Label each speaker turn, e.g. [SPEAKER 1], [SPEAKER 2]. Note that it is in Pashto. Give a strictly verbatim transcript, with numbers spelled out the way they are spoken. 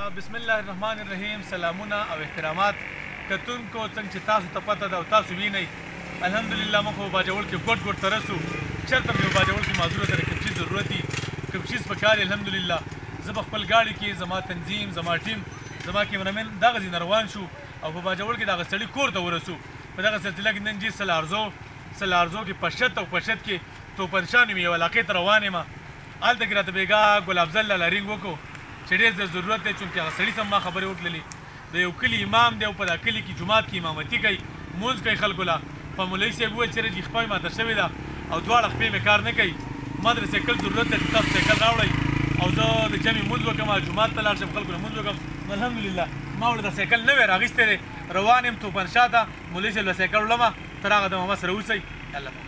[SPEAKER 1] بسم الله الرحمن الرحیم. سلامونه او احترامات کتونکو، څنګه چې تاسو ته پته ده او تاسو وینئ، الحمدلله موږ په باجوړ کې ګوټ ګوټ ته رسو. چېرته مې په باجوړ کې معذوره سره کوم شي ضرورت وي، کوم شیز پکار الحمدلله زه په خپل ګاډي کې، زما تنظیم، زما ټیم، زما کیمرامین دغه ځای نه روان شو او په باجوړ کې دغه سړي کور ته ورسو. په دغه سلسله کې نن جي سلارزو سلارزو کې پشت او پشت کې توپنشان مې یو علاقې ته روان یم. هلته کې راته بېګا ګل افضل لاله رینګ وکړو چې ډېر زیات ضرورت دی، چونکې هغه سړي سم ما خبرې وکړلې. د یو کلي امام دی او په دا کلي کې جومات کې امامتي کوي، مونځ کوي خلکو له. په مولوي صاحب وویل چې رجي خپه ماته شوې ده او دواړه خپې مې کار نه کوي، ما د سایکل ضرورت دی چې تاسو سایکل راوړئ او زه د جمعې مونځ وکړم او جومات ته لاړ شم خلکو له مونځ وکړم. الحمدلله ما ورته د سایکل نه وی راغیستی دی، روان یم توپنشا ته. مولوي صاحب له سایکل وړمه، تر هغه دمه ما سره اوسئ. الله